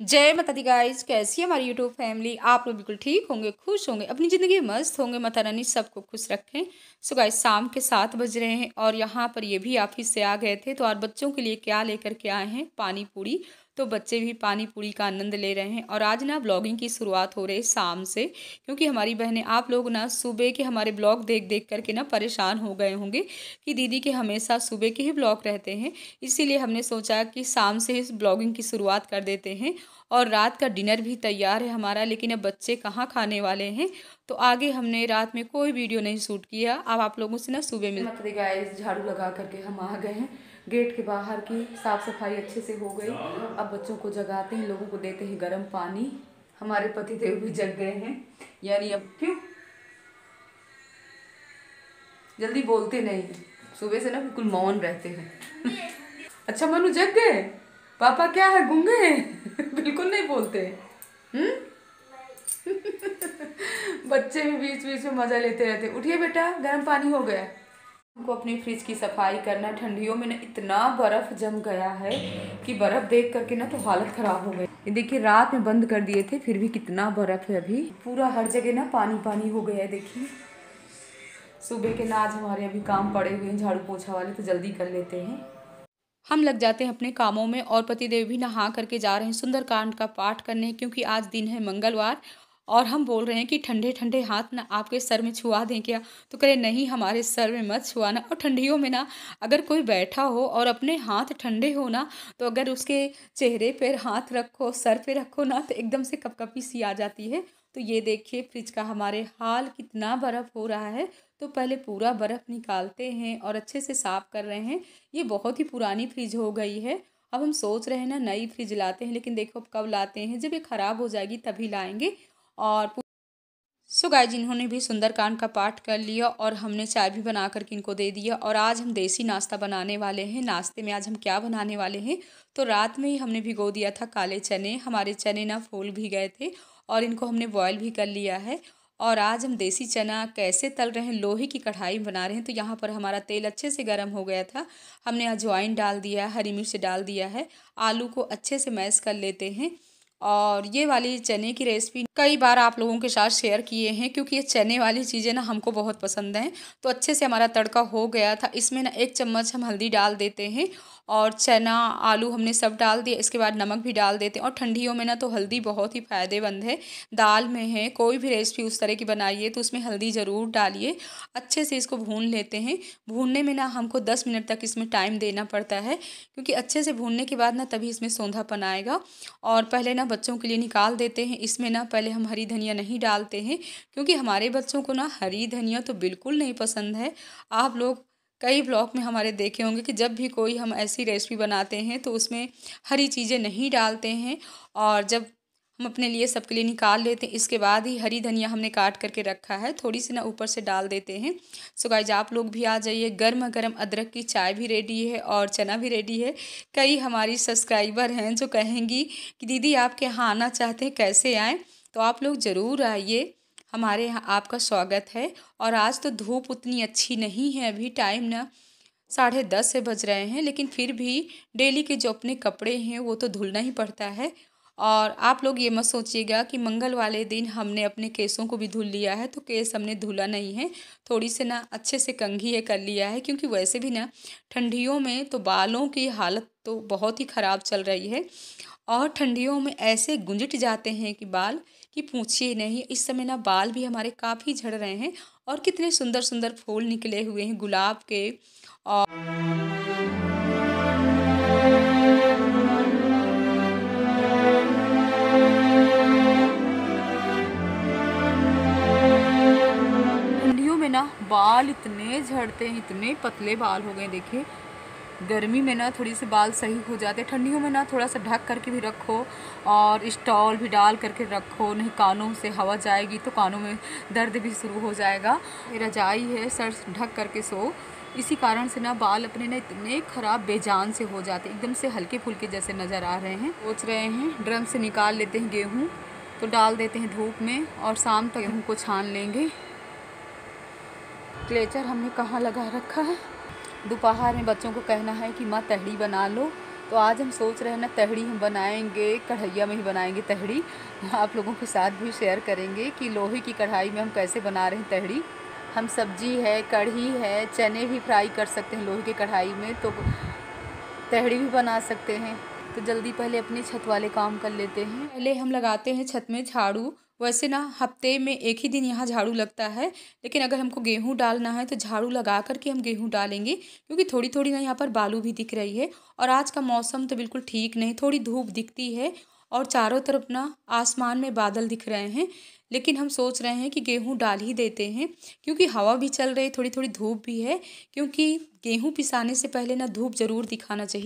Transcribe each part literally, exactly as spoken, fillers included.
जय माता दी गाइस, कैसी है हमारी यूट्यूब फैमिली। आप लोग बिल्कुल ठीक होंगे, खुश होंगे, अपनी ज़िंदगी में मस्त होंगे। माता रानी सबको खुश रखें। सो गाइस, शाम के सात बज रहे हैं और यहाँ पर ये भी ऑफिस से आ गए थे, तो आज बच्चों के लिए क्या लेकर के आए हैं, पानी पूरी। तो बच्चे भी पानी पूरी का आनंद ले रहे हैं। और आज ना ब्लॉगिंग की शुरुआत हो रही है शाम से, क्योंकि हमारी बहनें, आप लोग ना सुबह के हमारे ब्लॉग देख देख करके ना परेशान हो गए होंगे कि दीदी के हमेशा सुबह के ही ब्लॉग रहते हैं। इसीलिए हमने सोचा कि शाम से इस ब्लॉगिंग की शुरुआत कर देते हैं। और रात का डिनर भी तैयार है हमारा, लेकिन अब बच्चे कहाँ खाने वाले हैं, तो आगे हमने रात में कोई वीडियो नहीं शूट किया। अब आप लोगों से ना सुबह मिल मतलब गाइस, झाड़ू लगा करके हम आ गए हैं। गेट के बाहर की साफ सफाई अच्छे से हो गई। अब बच्चों को जगाते हैं, लोगों को देते हैं गर्म पानी। हमारे पति देव भी जग गए हैं, यानी अब क्यों जल्दी बोलते नहीं, सुबह से ना बिल्कुल मौन रहते हैं। अच्छा मनु जग गए, पापा क्या है गूंगे बिल्कुल नहीं बोलते। हम्म बच्चे भी बीच बीच में मजा लेते रहते। उठिए बेटा, गर्म पानी हो गया। हमको अपनी फ्रिज की सफाई करना। ठंडियों में ना इतना बर्फ जम गया है कि बर्फ देख करके ना तो हालत खराब हो गई। ये देखिए, रात में बंद कर दिए थे, फिर भी कितना बर्फ है। अभी पूरा हर जगह ना पानी पानी हो गया है। देखिए, सुबह के ना आज हमारे अभी काम पड़े हुए हैं झाड़ू पोछा वाले, तो जल्दी कर लेते हैं। हम लग जाते हैं अपने कामों में। और पतिदेव भी नहा करके जा रहे हैं सुंदरकांड का पाठ करने, क्योंकि आज दिन है मंगलवार। और हम बोल रहे हैं कि ठंडे ठंडे हाथ ना आपके सर में छुआ दें क्या, तो कहे नहीं, हमारे सर में मत छुआना। और ठंडियों में ना अगर कोई बैठा हो और अपने हाथ ठंडे हो ना, तो अगर उसके चेहरे पर हाथ रखो, सर पे रखो ना, तो एकदम से कपकपी सी आ जाती है। तो ये देखिए, फ्रिज का हमारे हाल कितना बर्फ़ हो रहा है। तो पहले पूरा बर्फ़ निकालते हैं और अच्छे से साफ़ कर रहे हैं। ये बहुत ही पुरानी फ्रिज हो गई है। अब हम सोच रहे हैं ना नई फ्रिज लाते हैं, लेकिन देखो अब कब लाते हैं, जब ये ख़राब हो जाएगी तभी लाएंगे। और सो गाइस, जिन्होंने भी सुंदरकांड का पाठ कर लिया और हमने चाय भी बना करके इनको दे दिया। और आज हम देसी नाश्ता बनाने वाले हैं। नाश्ते में आज हम क्या बनाने वाले हैं, तो रात में ही हमने भिगो दिया था काले चने। हमारे चने ना फूल भी गए थे और इनको हमने बॉयल भी कर लिया है। और आज हम देसी चना कैसे तल रहे हैं, लोहे की कढ़ाई बना रहे हैं। तो यहाँ पर हमारा तेल अच्छे से गर्म हो गया था। हमने अजवाइन डाल दिया, हरी मिर्च डाल दिया है। आलू को अच्छे से मैश कर लेते हैं। और ये वाली चने की रेसिपी कई बार आप लोगों के साथ शेयर किए हैं, क्योंकि ये चने वाली चीज़ें ना हमको बहुत पसंद हैं। तो अच्छे से हमारा तड़का हो गया था। इसमें ना एक चम्मच हम हल्दी डाल देते हैं और चना आलू हमने सब डाल दिया। इसके बाद नमक भी डाल देते हैं। और ठंडियों में ना तो हल्दी बहुत ही फ़ायदेमंद है। दाल में है, कोई भी रेसिपी उस तरह की बनाइए तो उसमें हल्दी ज़रूर डालिए। अच्छे से इसको भून लेते हैं। भूनने में ना हमको दस मिनट तक इसमें टाइम देना पड़ता है, क्योंकि अच्छे से भूनने के बाद ना तभी इसमें सौंधापन आएगा। और पहले ना बच्चों के लिए निकाल देते हैं। इसमें ना पहले हम हरी धनिया नहीं डालते हैं, क्योंकि हमारे बच्चों को ना हरी धनिया तो बिल्कुल नहीं पसंद है। आप लोग कई ब्लॉग में हमारे देखे होंगे कि जब भी कोई हम ऐसी रेसिपी बनाते हैं तो उसमें हरी चीज़ें नहीं डालते हैं। और जब हम अपने लिए सबके लिए निकाल लेते हैं, इसके बाद ही हरी धनिया हमने काट करके रखा है, थोड़ी सी ना ऊपर से डाल देते हैं। सो गाइस, आप लोग भी आ जाइए। गर्मा गर्म अदरक की चाय भी रेडी है और चना भी रेडी है। कई हमारी सब्सक्राइबर हैं जो कहेंगी कि दीदी आपके यहाँ आना चाहते हैं, कैसे आएँ, तो आप लोग ज़रूर आइए, हमारे यहाँ आपका स्वागत है। और आज तो धूप उतनी अच्छी नहीं है, अभी टाइम ना साढ़े दस से बज रहे हैं, लेकिन फिर भी डेली के जो अपने कपड़े हैं वो तो धुलना ही पड़ता है। और आप लोग ये मत सोचिएगा कि मंगल वाले दिन हमने अपने केसों को भी धुल लिया है, तो केस हमने धुला नहीं है। थोड़ी से ना अच्छे से कंघी ये कर लिया है, क्योंकि वैसे भी ना ठंडियों में तो बालों की हालत तो बहुत ही ख़राब चल रही है। और ठंडियों में ऐसे गुंजट जाते हैं कि बाल कि पूछिए नहीं। इस समय ना बाल भी हमारे काफ़ी झड़ रहे हैं और कितने सुंदर सुंदर फूल निकले हुए हैं गुलाब के। और ठंडियों में ना बाल इतने झड़ते हैं, इतने पतले बाल हो गए। देखिए, गर्मी में ना थोड़ी सी बाल सही हो जाते, ठंडियों में ना थोड़ा सा ढक करके भी रखो और स्टॉल भी डाल करके रखो, नहीं कानों से हवा जाएगी तो कानों में दर्द भी शुरू हो जाएगा। रजाई है, सर ढक करके सो। इसी कारण से ना बाल अपने ना इतने ख़राब बेजान से हो जाते, एकदम से हल्के फुल्के जैसे नज़र आ रहे हैं। सोच रहे हैं ड्रम से निकाल लेते हैं गेहूँ, तो डाल देते हैं धूप में और शाम तक गेहूँ को छान लेंगे। क्लेचर हमने कहाँ लगा रखा है। दोपहर में बच्चों को कहना है कि माँ तहरी बना लो, तो आज हम सोच रहे हैं ना तहड़ी हम बनाएंगे, कढ़ैया में ही बनाएंगे तहड़ी। आप लोगों के साथ भी शेयर करेंगे कि लोहे की कढ़ाई में हम कैसे बना रहे हैं तहड़ी। हम सब्जी है, कढ़ी है, चने भी फ्राई कर सकते हैं लोहे की कढ़ाई में, तो तहड़ी भी बना सकते हैं। तो जल्दी पहले अपने छत वाले काम कर लेते हैं। पहले हम लगाते हैं छत में झाड़ू। वैसे ना हफ्ते में एक ही दिन यहाँ झाड़ू लगता है, लेकिन अगर हमको गेहूँ डालना है तो झाड़ू लगा कर के हम गेहूँ डालेंगे, क्योंकि थोड़ी थोड़ी ना यहाँ पर बालू भी दिख रही है। और आज का मौसम तो बिल्कुल ठीक नहीं, थोड़ी धूप दिखती है और चारों तरफ ना आसमान में बादल दिख रहे हैं। लेकिन हम सोच रहे हैं कि गेहूँ डाल ही देते हैं, क्योंकि हवा भी चल रही, थोड़ी थोड़ी धूप भी है, क्योंकि गेहूँ पिसाने से पहले ना धूप ज़रूर दिखाना चाहिए।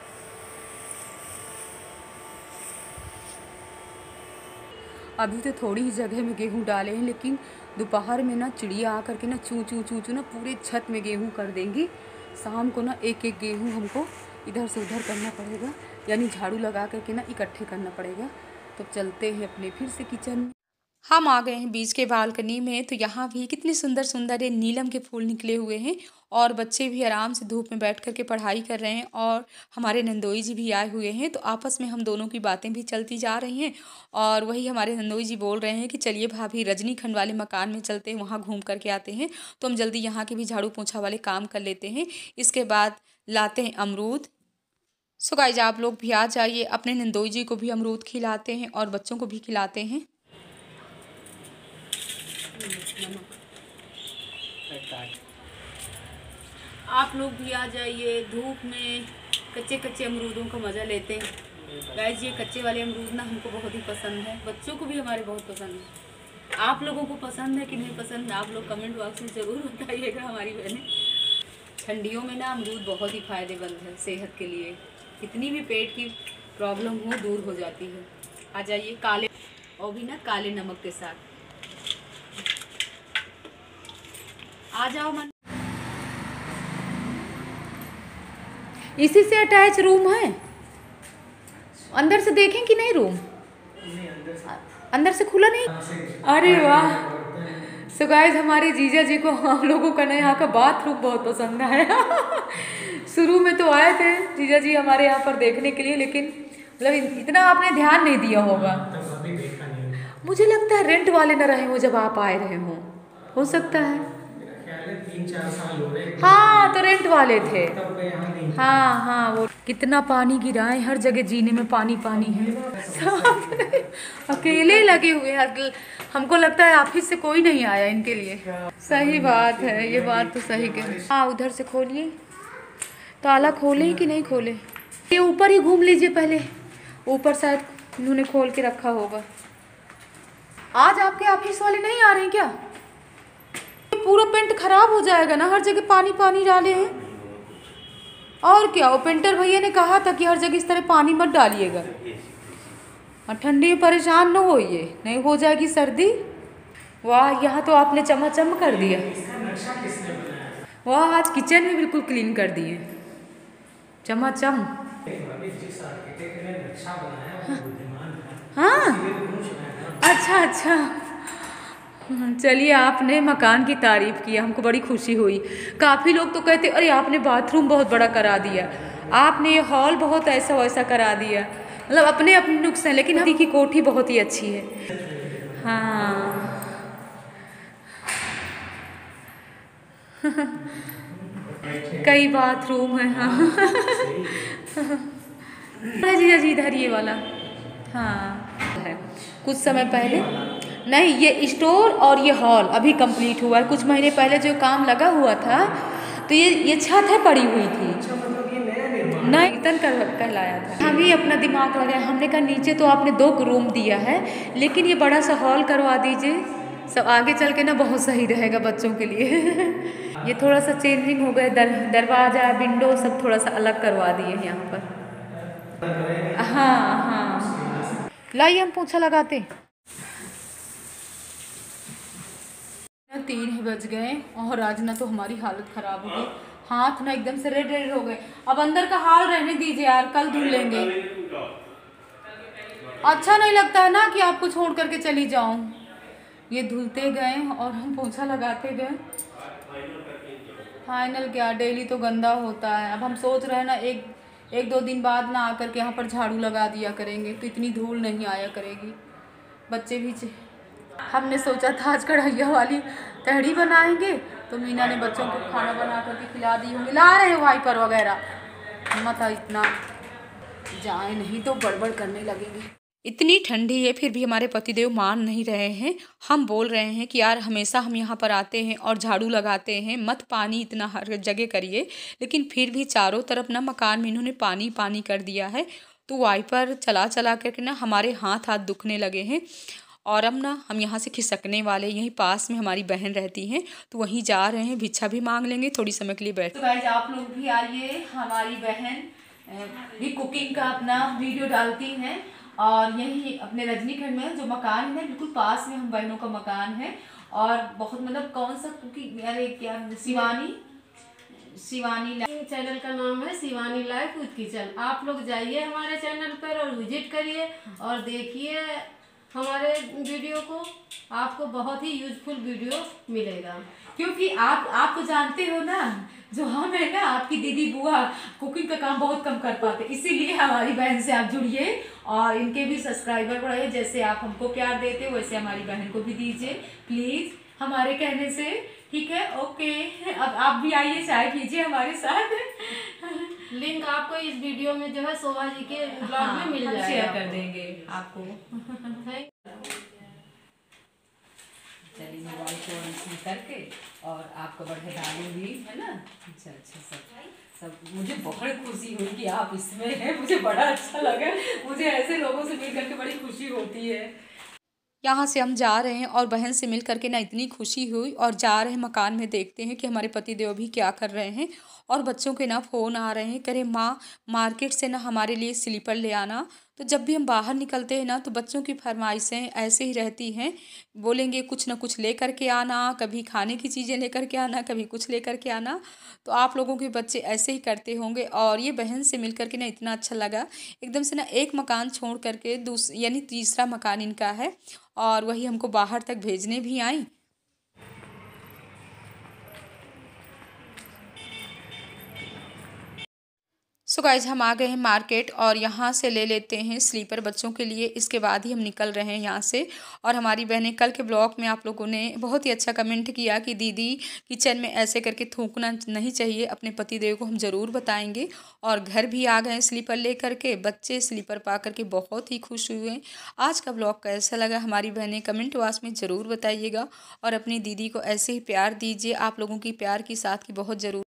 अभी तो थोड़ी ही जगह में गेहूँ डाले हैं, लेकिन दोपहर में ना चिड़िया आकर के ना चू चू चू चू ना पूरे छत में गेहूँ कर देंगी। शाम को ना एक एक गेहूँ हमको इधर से उधर करना पड़ेगा, यानी झाड़ू लगा करके ना इकट्ठे करना पड़ेगा। तो चलते हैं अपने फिर से किचन में। हम आ गए हैं बीच के बालकनी में, तो यहाँ भी कितने सुंदर सुंदर ये नीलम के फूल निकले हुए हैं और बच्चे भी आराम से धूप में बैठ कर के पढ़ाई कर रहे हैं। और हमारे नंदोई जी भी आए हुए हैं, तो आपस में हम दोनों की बातें भी चलती जा रही हैं। और वही हमारे नंदोई जी बोल रहे हैं कि चलिए भाभी रजनीखंड वाले मकान में चलते हैं, वहाँ घूम करके आते हैं। तो हम जल्दी यहाँ के भी झाड़ू पोछा वाले काम कर लेते हैं, इसके बाद लाते हैं अमरूद। सो गाइस आप लोग भी आ जाइए, अपने नंदोई जी को भी अमरूद खिलाते हैं और बच्चों को भी खिलाते हैं। आप लोग भी आ जाइए, धूप में कच्चे कच्चे अमरूदों का मज़ा लेते हैं। गाइस ये कच्चे वाले अमरूद ना हमको बहुत ही पसंद है, बच्चों को भी हमारे बहुत पसंद है। आप लोगों को पसंद है कि नहीं पसंद, आप लोग कमेंट बॉक्स में ज़रूर बताइएगा। हमारी बहनें, ठंडियों में ना अमरूद बहुत ही फ़ायदेमंद है सेहत के लिए, कितनी भी पेट की प्रॉब्लम हो दूर हो जाती है। आ जाइए, काले और भी ना काले नमक के साथ आ जाओ मन। इसी से अटैच रूम है, अंदर से देखें कि नहीं रूम अंदर से खुला नहीं। अरे वाह। सो गाइस हमारे जीजा जी को हम लोगों का ना यहाँ का बाथरूम बहुत पसंद है। शुरू में तो आए थे जीजा जी हमारे यहाँ पर देखने के लिए, लेकिन मतलब इतना आपने ध्यान नहीं दिया होगा। मुझे लगता है रेंट वाले न रहे हो जब आप आए रहे हो हो सकता है। तीन चार साल हो रहे। हाँ तो रेंट वाले थे। हाँ हाँ वो कितना पानी गिरा है, हर जगह जीने में पानी पानी है। अकेले लगे हुए हैं, हमको लगता है ऑफिस से कोई नहीं आया इनके लिए। सही बात है, ये बात तो सही कह। हाँ उधर से खोलिए, ताला खोले कि नहीं खोले, ये ऊपर ही घूम लीजिए पहले, ऊपर शायद उन्होंने खोल के रखा होगा। आज आपके ऑफिस वाले नहीं आ रहे हैं क्या? पूरा पेंट खराब हो जाएगा ना, हर जगह पानी पानी डाले हैं। और क्या, वो पेंटर भैया ने कहा था कि हर जगह इस तरह पानी मत डालिएगा, और ठंडी में परेशान न होइए, नहीं हो जाएगी सर्दी। वाह यहाँ तो आपने चमाचम कर दिया। वाह आज किचन भी बिल्कुल क्लीन कर दिए, चमाचम। हाँ अच्छा अच्छा, चलिए आपने मकान की तारीफ़ की, हमको बड़ी खुशी हुई। काफ़ी लोग तो कहते अरे आपने बाथरूम बहुत बड़ा करा दिया, आपने ये हॉल बहुत ऐसा वैसा करा दिया, मतलब अपने अपने नुक्स हैं, लेकिन हमारी की कोठी बहुत ही अच्छी है। हाँ कई बाथरूम है। हाँ जीजा जी इधर ये वाला। हाँ है, कुछ समय पहले नहीं, ये स्टोर और ये हॉल अभी कंप्लीट हुआ है, कुछ महीने पहले जो काम लगा हुआ था, तो ये ये छत है पड़ी हुई थी, नहीं इतन कर कहलाया था। हम ही अपना दिमाग लगाया, हमने कहा नीचे तो आपने दो रूम दिया है, लेकिन ये बड़ा सा हॉल करवा दीजिए, सब आगे चल के ना बहुत सही रहेगा बच्चों के लिए। ये थोड़ा सा चेंजिंग हो गया, दर, दरवाज़ा विंडो सब थोड़ा सा अलग करवा दिए हैं यहाँ पर। हाँ हाँ लाइए हम पोछा लगाते। तीन बज गए और आज ना तो हमारी हालत ख़राब हो गई, हाथ ना एकदम से रेड रेड हो गए। अब अंदर का हाल रहने दीजिए यार, कल धुल लेंगे। अच्छा नहीं लगता है ना कि आपको छोड़ करके चली जाऊं। ये धुलते गए और हम पोछा लगाते गए। फाइनल क्या, डेली तो गंदा होता है। अब हम सोच रहे हैं ना एक एक दो दिन बाद ना आकर के यहाँ पर झाड़ू लगा दिया करेंगे तो इतनी धूल नहीं आया करेगी। बच्चे भी हमने सोचा था आज कढ़ैया वाली तहड़ी बनाएंगे, तो मीना ने बच्चों को खाना बना करके खिला दी होंगी। ला रहे हो वाइपर वगैरह, मत इतना जाए नहीं तो गड़बड़ करने लगेंगे। इतनी ठंडी है फिर भी हमारे पतिदेव मान नहीं रहे हैं। हम बोल रहे हैं कि यार हमेशा हम यहाँ पर आते हैं और झाड़ू लगाते हैं, मत पानी इतना हर जगह करिए, लेकिन फिर भी चारों तरफ ना मकान में इन्होंने पानी पानी कर दिया है। तो वाइपर चला चला करके ना हमारे हाथ हाथ दुखने लगे हैं। और अब ना हम यहाँ से खिसकने वाले, यहीं पास में हमारी बहन रहती हैं तो वहीं जा रहे हैं, भिक्षा भी मांग लेंगे, थोड़ी समय के लिए बैठ। तो गाइस आप लोग भी आइए, हमारी बहन भी कुकिंग का अपना वीडियो डालती हैं और यही अपने रजनीखंड में जो मकान है बिल्कुल पास में हम बहनों का मकान है। और बहुत मतलब कौन सा कुकिंग, अरे क्या, शिवानी शिवानी चैनल का नाम है शिवानी लाइफ विद किचन। आप लोग जाइए हमारे चैनल पर और विजिट करिए और देखिए हमारे वीडियो को, आपको बहुत ही यूजफुल वीडियो मिलेगा। क्योंकि आप आप तो जानते हो ना, जो हम है ना आपकी दीदी बुआ कुकिंग का काम बहुत कम कर पाते, इसीलिए हमारी बहन से आप जुड़िए और इनके भी सब्सक्राइबर बढ़ाइए। जैसे आप हमको प्यार देते हो वैसे हमारी बहन को भी दीजिए प्लीज़, हमारे कहने से, ठीक है? ओके, अब आप भी आइए, चाय पीजिए हमारे साथ। लिंक आपको इस वीडियो में जो है शोभा जी के ब्लॉग हाँ, में मिल जाएगा, शेयर कर देंगे आपको। चलिए मोबाइल को ऑन करके और आपको बढ़े डालूंगी, है ना? अच्छा अच्छा, सब सब मुझे बहुत खुशी हुई कि आप इसमें हैं, मुझे बड़ा अच्छा लगा। मुझे ऐसे लोगों से मिल करके बड़ी खुशी होती है। यहाँ से हम जा रहे हैं और बहन से मिल करके ना इतनी खुशी हुई, और जा रहे हैं मकान में, देखते हैं कि हमारे पतिदेव भी क्या कर रहे हैं। और बच्चों के ना फ़ोन आ रहे हैं, करे माँ मार्केट से ना हमारे लिए स्लीपर ले आना। तो जब भी हम बाहर निकलते हैं ना तो बच्चों की फरमाइशें ऐसे ही रहती हैं, बोलेंगे कुछ ना कुछ ले कर के आना, कभी खाने की चीज़ें लेकर के आना, कभी कुछ ले कर के आना। तो आप लोगों के बच्चे ऐसे ही करते होंगे। और ये बहन से मिल करके ना इतना अच्छा लगा, एकदम से ना एक मकान छोड़ करके दूस यानी तीसरा मकान इनका है, और वही हमको बाहर तक भेजने भी आई। सो गाइज हम आ गए हैं मार्केट और यहाँ से ले लेते हैं स्लीपर बच्चों के लिए, इसके बाद ही हम निकल रहे हैं यहाँ से। और हमारी बहनें, कल के ब्लॉग में आप लोगों ने बहुत ही अच्छा कमेंट किया कि दीदी किचन में ऐसे करके थूकना नहीं चाहिए, अपने पतिदेव को हम ज़रूर बताएंगे। और घर भी आ गए स्लीपर ले करके, बच्चे स्लीपर पा करके बहुत ही खुश हुए। आज का ब्लॉग कैसा लगा हमारी बहनें कमेंट बॉक्स में ज़रूर बताइएगा, और अपनी दीदी को ऐसे ही प्यार दीजिए, आप लोगों की प्यार की साथ की बहुत ज़रूर